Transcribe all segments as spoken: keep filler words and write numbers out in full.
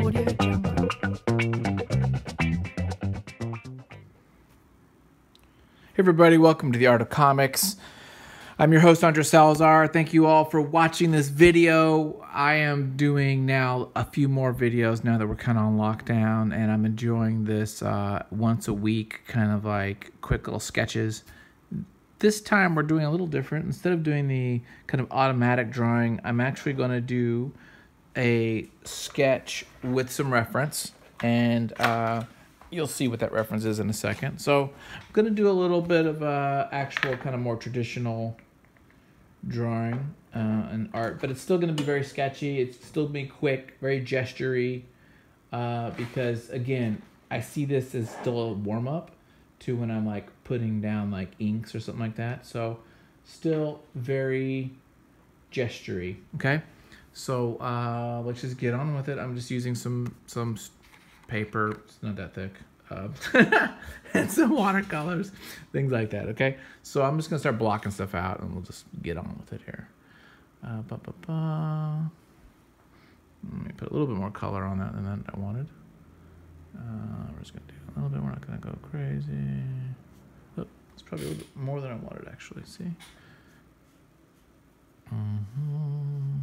Audio Jungle. Hey everybody, welcome to the Art of Comics. I'm your host, Andre Salazar. Thank you all for watching this video. I am doing now a few more videos now that we're kind of on lockdown, and I'm enjoying this uh, once a week, kind of like quick little sketches. This time we're doing a little different. Instead of doing the kind of automatic drawing, I'm actually going to do a sketch with some reference, and uh, you'll see what that reference is in a second. So I'm going to do a little bit of uh, actual kind of more traditional drawing uh, and art, but it's still going to be very sketchy. It's still going to be quick, very gestury, uh, because again, I see this as still a warm-up to when I'm like putting down like inks or something like that. So still very gestury. Okay, so uh, let's just get on with it. I'm just using some some paper. It's not that thick. Uh, and some watercolors, things like that. Okay, so I'm just gonna start blocking stuff out, and we'll just get on with it here. Uh, ba, ba, ba. Let me put a little bit more color on that than I wanted. Uh, we're just gonna do a little bit. We're not gonna go crazy. Oh, it's probably a little bit more than I wanted, actually. See. Mm-hmm.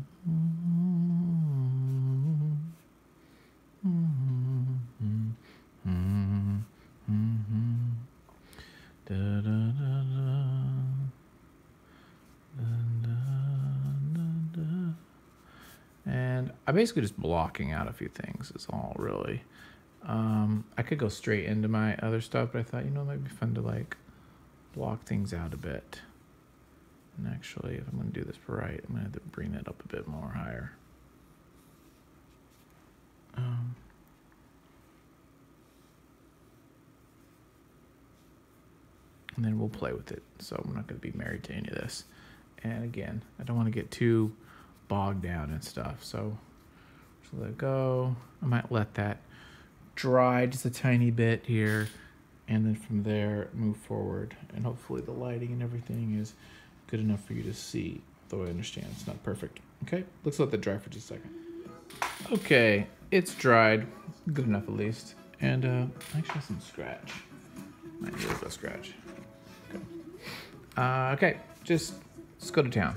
Mm-hmm. Mm-hmm. Mm-hmm. Mm-hmm. Da, da, da, da. Da, da, da, da. And I'm basically just blocking out a few things is all really. Um, I could go straight into my other stuff, but I thought, you know, it might be fun to like block things out a bit. And actually, if I'm going to do this right, I'm going to have to bring it up a bit more higher. Um, and then we'll play with it. So I'm not going to be married to any of this. And again, I don't want to get too bogged down and stuff. So just let it go. I might let that dry just a tiny bit here. And then from there, move forward. And hopefully the lighting and everything is good enough for you to see. Though I understand it's not perfect. Okay, let's let that dry for just a second. Okay, it's dried. Good enough at least. And uh, actually some scratch. Might need a little bit of scratch. Okay. Uh, okay, just let's go to town.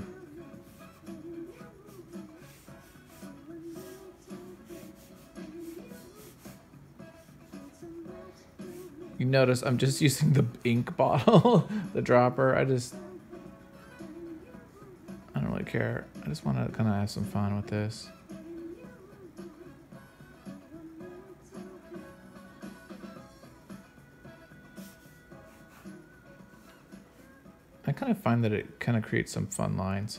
You notice I'm just using the ink bottle, the dropper. I just, I don't really care. I just want to kind of have some fun with this. I kind of find that it kind of creates some fun lines.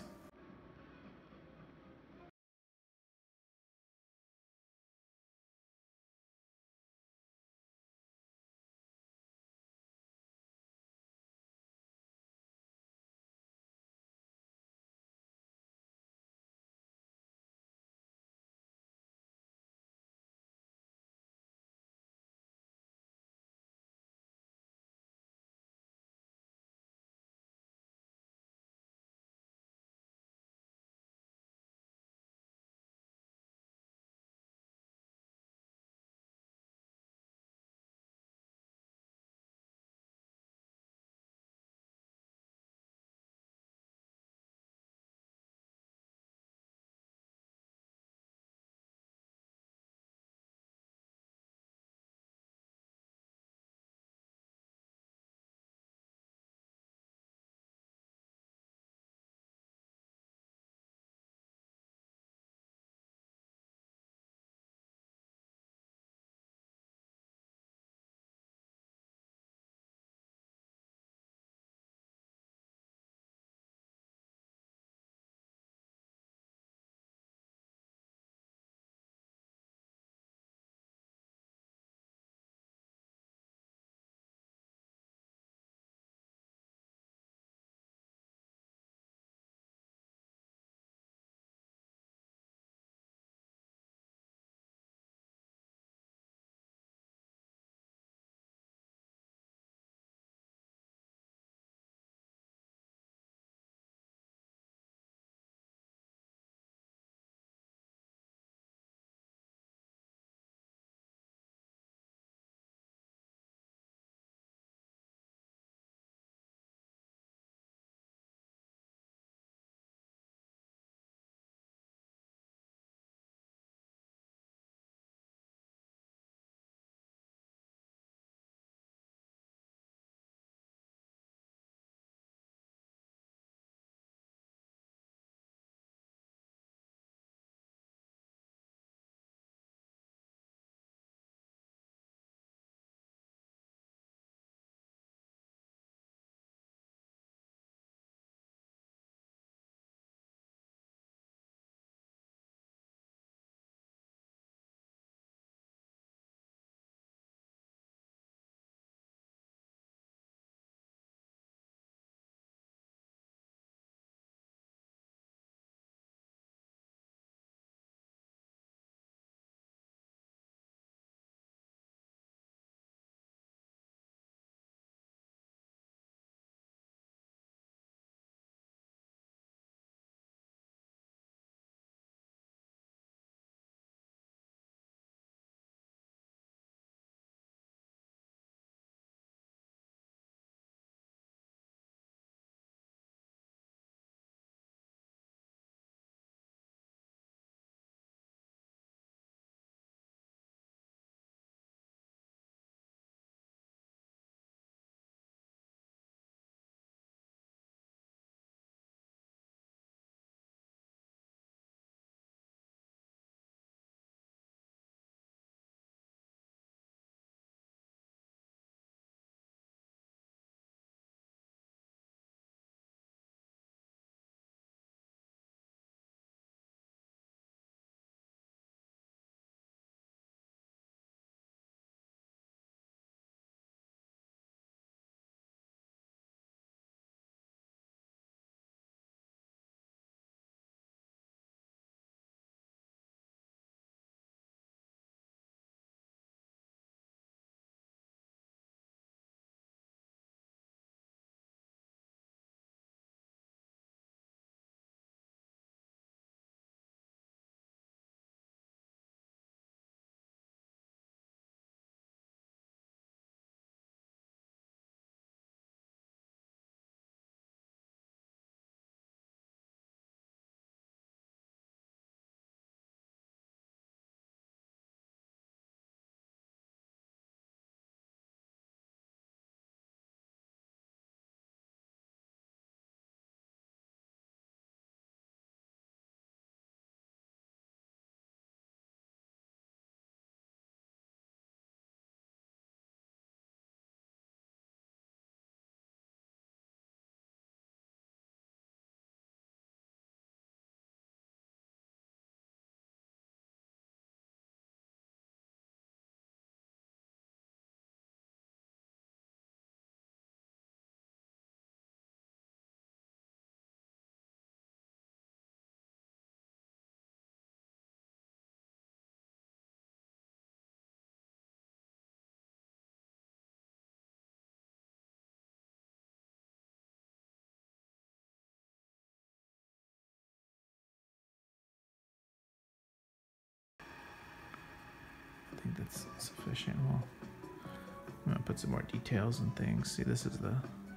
it's sufficient. Well, I'm gonna put some more details and things. See, this is the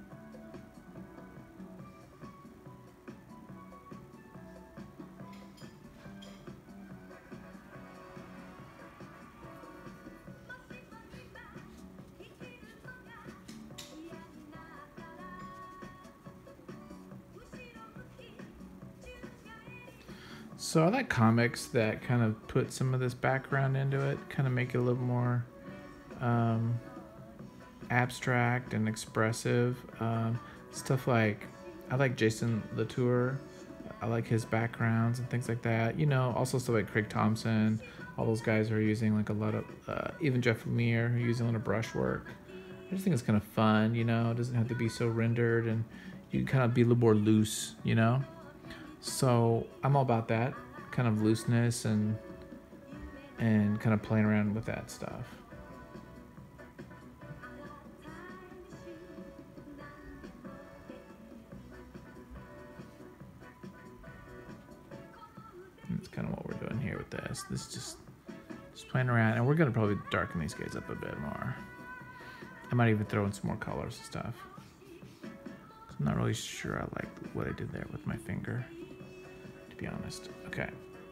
So I like comics that kind of put some of this background into it, kind of make it a little more um, abstract and expressive. Um, stuff like, I like Jason Latour. I like his backgrounds and things like that. You know, also stuff like Craig Thompson. All those guys are using like a lot of, uh, even Jeff Lemire, who using a lot of brushwork. I just think it's kind of fun, you know. It doesn't have to be so rendered, and you can kind of be a little more loose, you know. So I'm all about that kind of looseness and and kind of playing around with that stuff. And that's kind of what we're doing here with this. This is just just playing around, and we're gonna probably darken these guys up a bit more. I might even throw in some more colors and stuff. I'm not really sure I like what I did there with my finger, to be honest. Okay.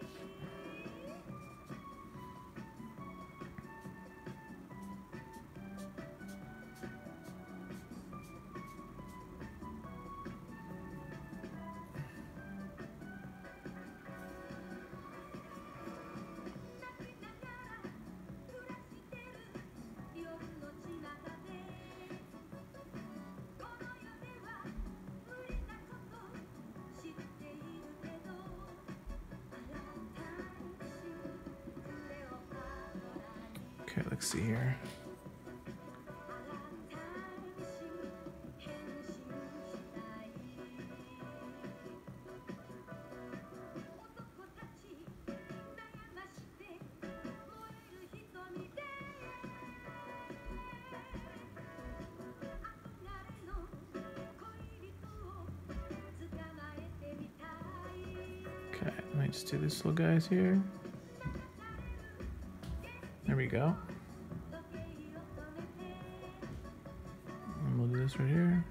Okay, let's see here. Okay, let me just do this little guys here. There we go. And we'll do this right here.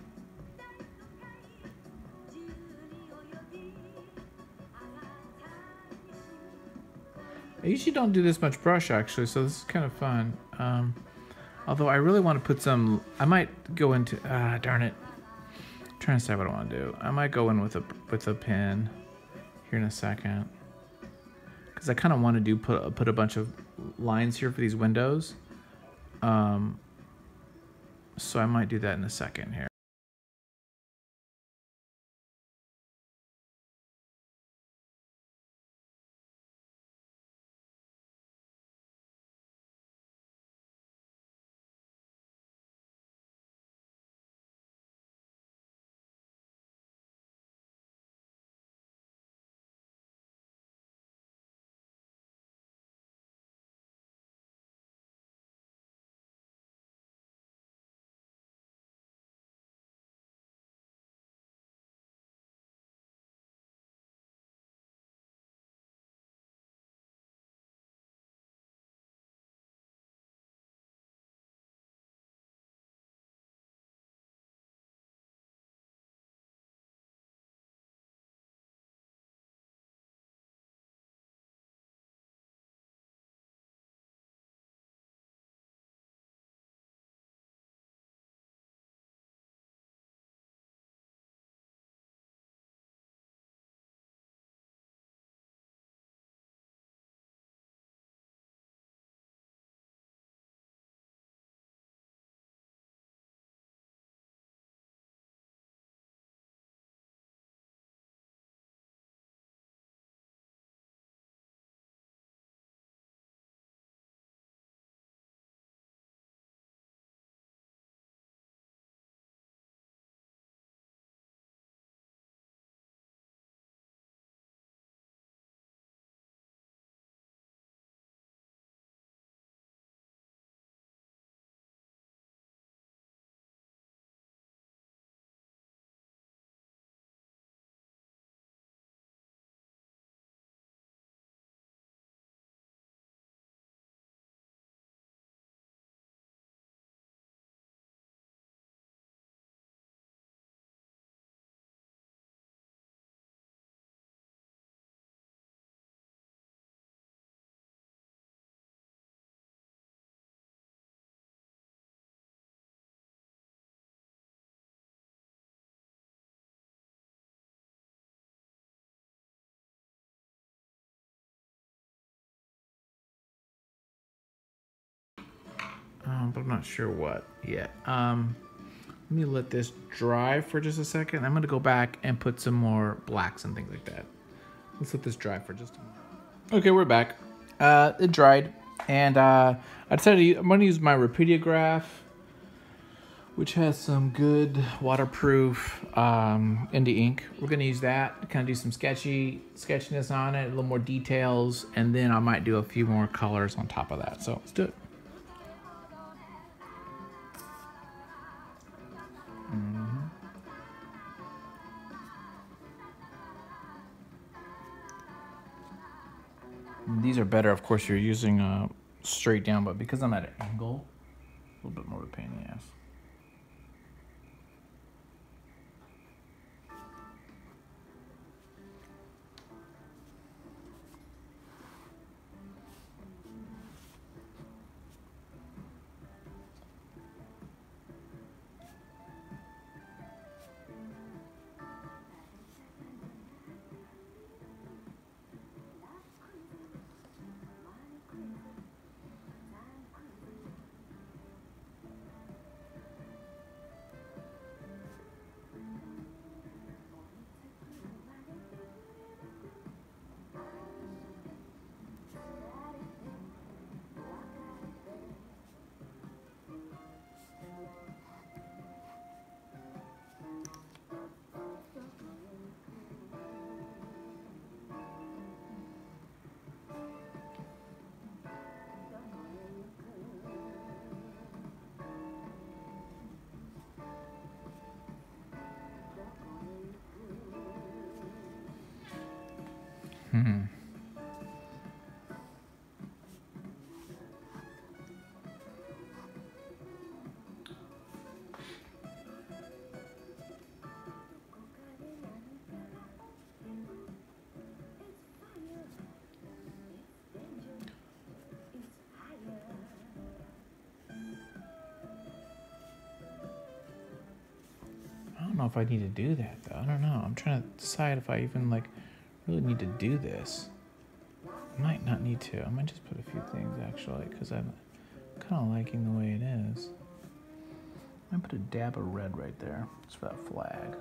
I usually don't do this much brush actually, so this is kind of fun. Um, although I really want to put some, I might go into, ah, darn it. I'm trying to decide what I want to do. I might go in with a with a pen here in a second, because I kind of want to do put put a bunch of lines here for these windows. Um, so I might do that in a second here. um, but I'm not sure what yet. Um, let me let this dry for just a second. I'm gonna go back and put some more blacks and things like that. Let's let this dry for just a moment. Okay, we're back. Uh, it dried, and uh, I decided to use, I'm gonna use my Rapidograph, which has some good waterproof um, Indie ink. We're gonna use that to kind of do some sketchy sketchiness on it, a little more details, and then I might do a few more colors on top of that. So let's do it. Mm-hmm. These are better, of course, you're using uh, straight down, but because I'm at an angle, a little bit more of a pain in the ass. Hmm. I don't know if I need to do that though. I don't know. I'm trying to decide if I even like really need to do this. I might not need to. I might just put a few things actually because I'm kind of liking the way it is. I might put a dab of red right there just for that flag.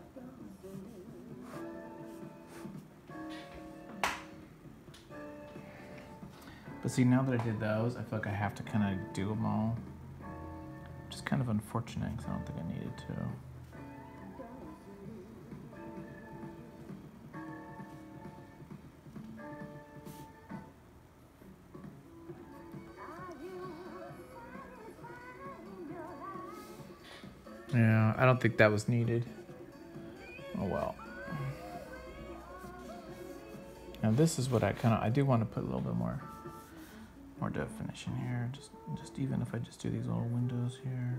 But see, now that I did those, I feel like I have to kind of do them all. Which is kind of unfortunate because I don't think I needed to. Yeah, I don't think that was needed. Oh well. Now this is what I kind of, I do want to put a little bit more, more definition here. Just, just even if I just do these little windows here.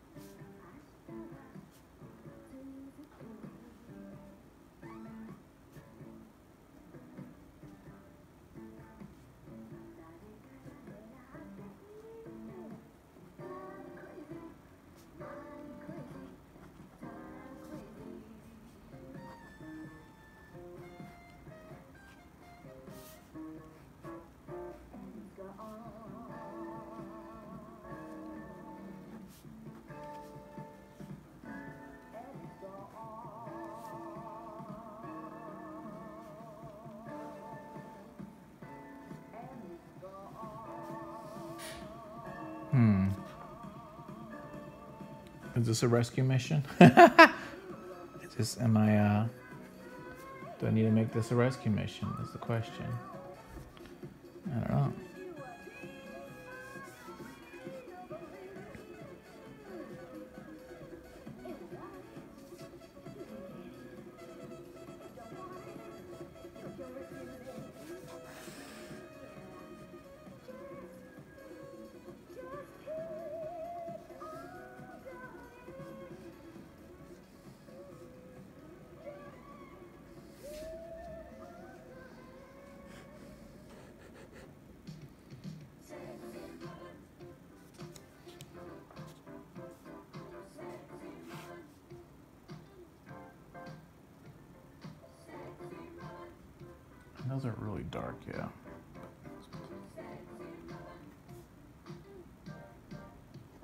Hmm. Is this a rescue mission? Is this, am I, uh, do I need to make this a rescue mission is the question. I don't know. Those are really dark, yeah.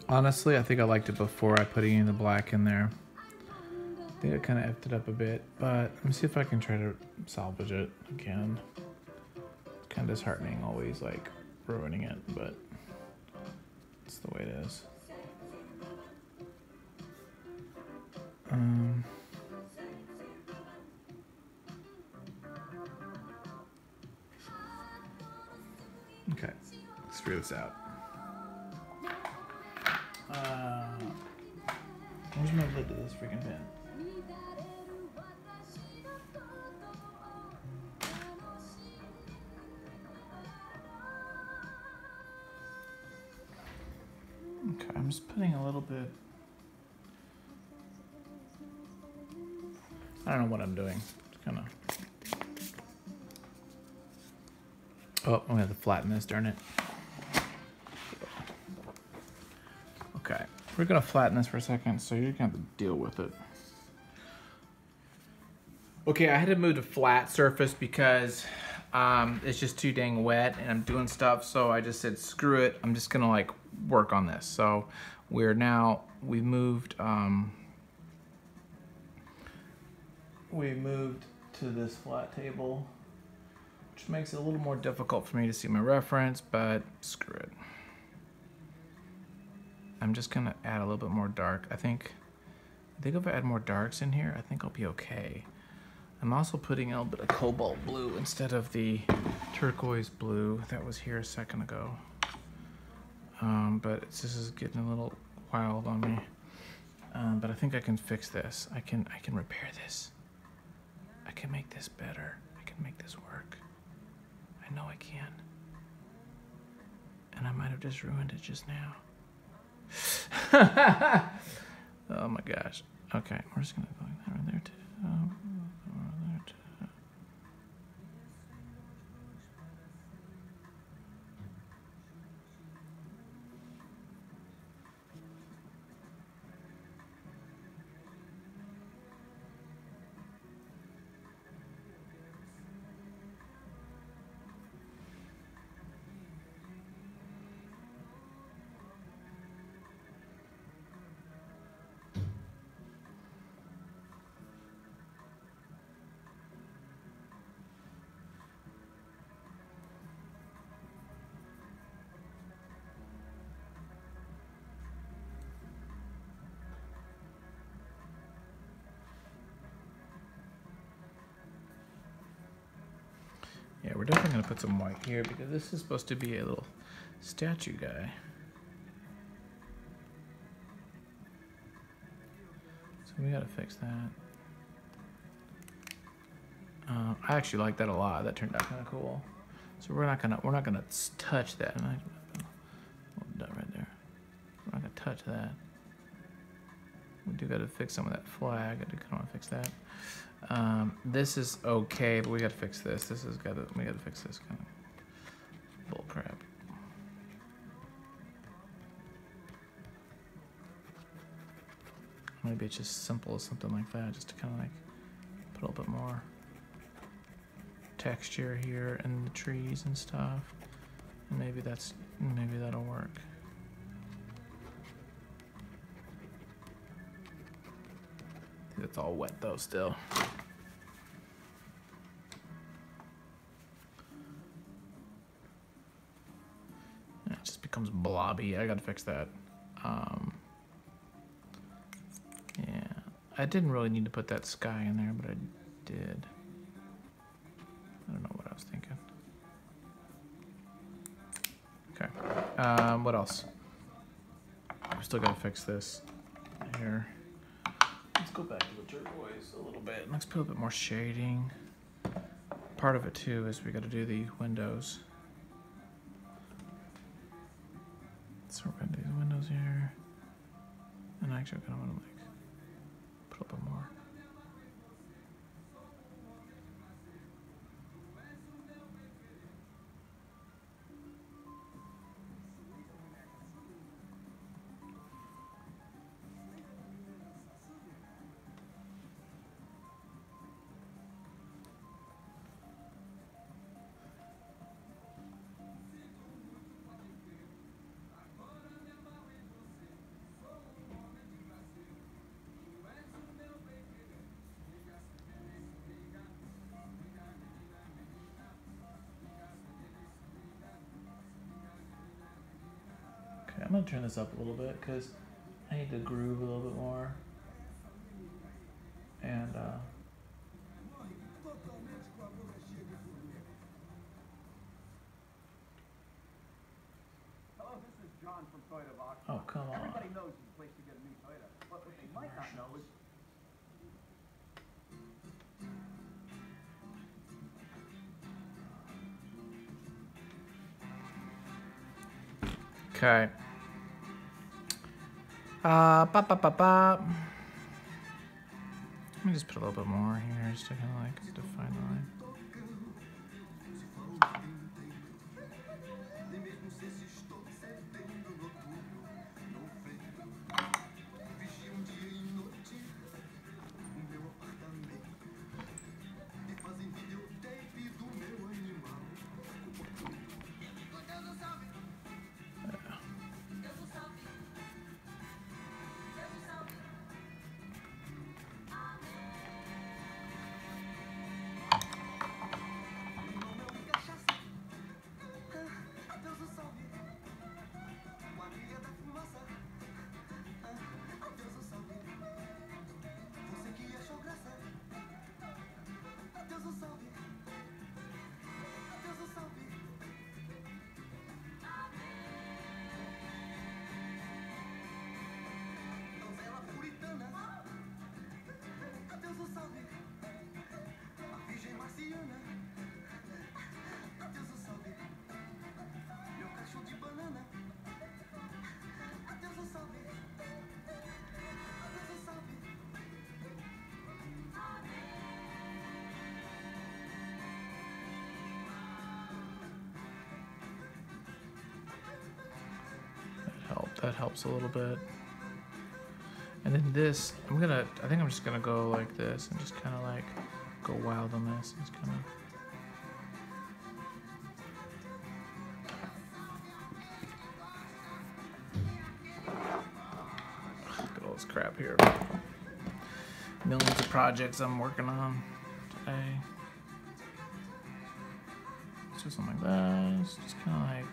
Honestly, I think I liked it before I put any of the black in there. I think I kind of effed it up a bit, but let me see if I can try to salvage it again. It's kind of disheartening always like ruining it, but it's the way it is. Um, okay, let's figure this out. Uh, where's my lid to this freaking pen? Okay, I'm just putting a little bit. I don't know what I'm doing. Just kind of. Oh, I'm gonna have to flatten this, darn it. Okay, we're gonna flatten this for a second, so you're gonna have to deal with it. Okay, I had to move to flat surface because um, it's just too dang wet and I'm doing stuff, so I just said screw it, I'm just gonna like work on this. So we're now, we moved, um, we moved to this flat table, which makes it a little more difficult for me to see my reference, but screw it. I'm just gonna add a little bit more dark. I think, I think if I add more darks in here, I think I'll be okay. I'm also putting a little bit of cobalt blue instead of the turquoise blue that was here a second ago. Um, but it's, this is getting a little wild on me. Um, but I think I can fix this. I can, I can repair this. I can make this better. I can make this work. I know I can. And I might have just ruined it just now. Oh my gosh. Okay, we're just gonna go like that right there too. Um, right there too. Yeah, we're definitely gonna put some white here because this is supposed to be a little statue guy. So we gotta fix that. Uh, I actually like that a lot. That turned out kind of cool. So we're not gonna we're not gonna touch that. And I, that right there. We're not gonna touch that. We do gotta fix some of that flag. I do kind of want to fix that. Um, this is okay, but we gotta fix this. This is gotta we gotta fix this kind of bull crap. Maybe it's just simple as something like that, just to kind of like put a little bit more texture here in the trees and stuff. And maybe that's maybe that'll work. I think it's all wet though still. It just becomes blobby. I gotta fix that. Um, yeah, I didn't really need to put that sky in there, but I did. I don't know what I was thinking. Okay. Um, what else? We still gotta fix this here. Let's go back to the turquoise a little bit. Let's put a bit more shading. Part of it too is we gotta do the windows. So we're gonna do the windows here. And actually I kinda wanna like put a little bit more. I'm gonna turn this up a little bit because I need to groove a little bit more. And uh, Hello, this is John from Toyota Box. oh, come on. Everybody knows it's a place to get a new Toyota, but what they might not know is Okay. Uh, ba ba ba ba. Let me just put a little bit more here just to kind of like define the line. That helps a little bit. And then this, I'm gonna, I think I'm just gonna go like this and just kind of like go wild on this. Just kind of. Look at all this crap here. Millions of projects I'm working on today. Let's do something like this. Just kind of like.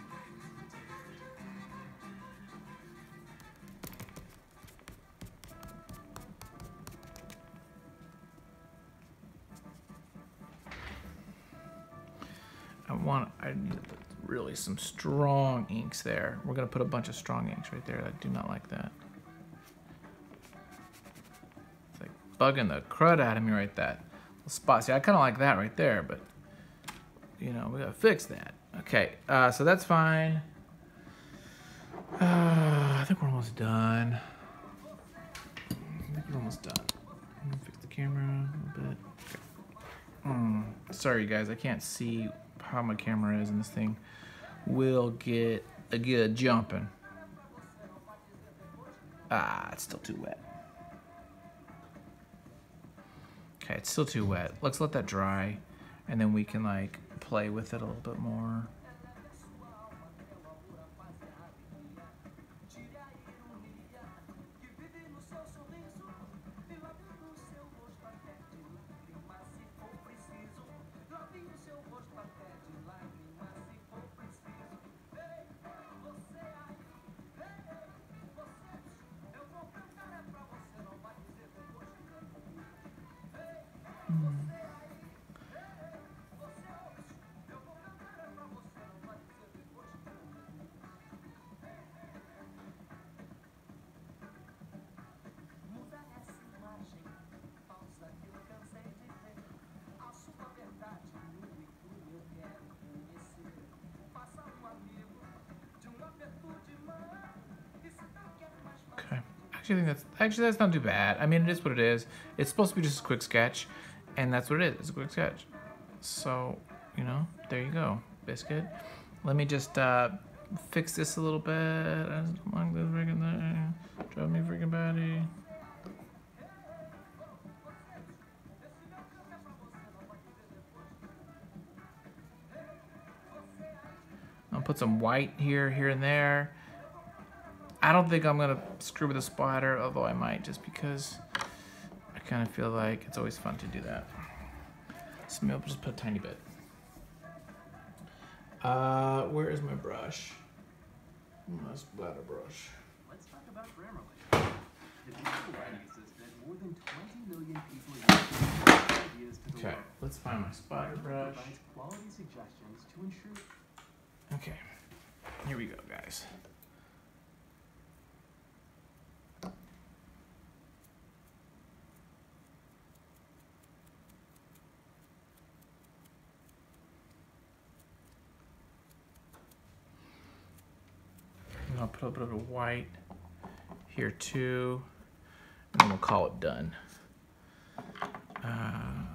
I want, I need really some strong inks there. We're gonna put a bunch of strong inks right there. I do not like that. It's like bugging the crud out of me right that little spot. See, I kind of like that right there, but you know, we gotta fix that. Okay, uh, so that's fine. Uh, I think we're almost done. I think we're almost done. I'm gonna fix the camera a little bit. Okay. Mm, sorry guys, I can't see how my camera is, and this thing will get a good jumping. Ah, it's still too wet. Okay, it's still too wet. Let's let that dry, and then we can like play with it a little bit more. Actually, I think that's actually that's not too bad. I mean, it is what it is. It's supposed to be just a quick sketch, and that's what it is. It's a quick sketch. So, you know, there you go, Biscuit. Let me just uh, fix this a little bit. I don't like this freaking thing. Drive me freaking batty. I'll put some white here, here and there. I don't think I'm gonna screw with the splatter, although I might, just because I kind of feel like it's always fun to do that. So maybe I'll just put a tiny bit. Uh, where is my brush? My splatter brush. Let's talk about Grammarly. The digital writing assistant more than twenty million people use ideas to the Okay, world. let's find my splatter brush. Provides quality suggestions to ensure. Okay, here we go, guys. And I'll put a bit of white here too, and then we'll call it done. Um,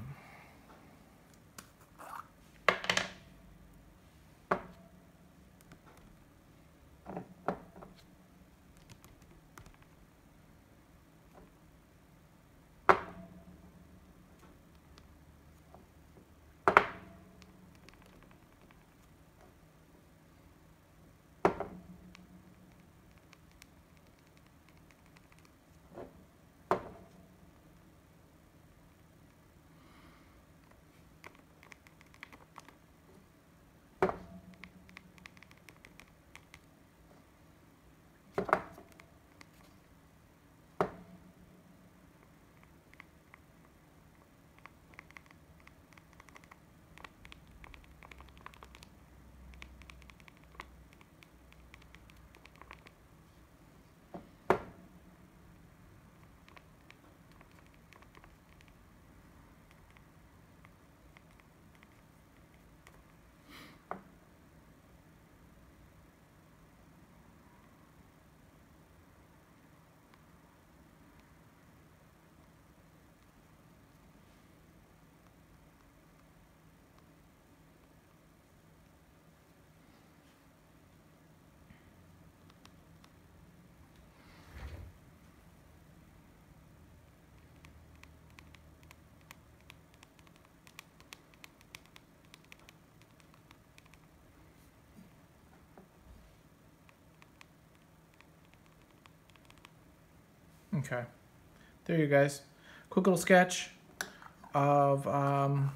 Okay, there you guys. Quick little sketch of um,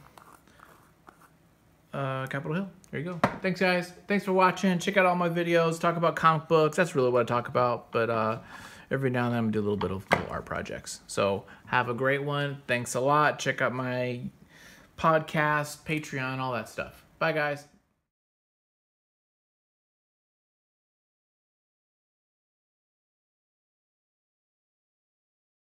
uh, Capitol Hill. There you go. Thanks, guys. Thanks for watching. Check out all my videos. Talk about comic books. That's really what I talk about. But uh, every now and then I'm gonna do a little bit of little art projects. So have a great one. Thanks a lot. Check out my podcast, Patreon, all that stuff. Bye, guys.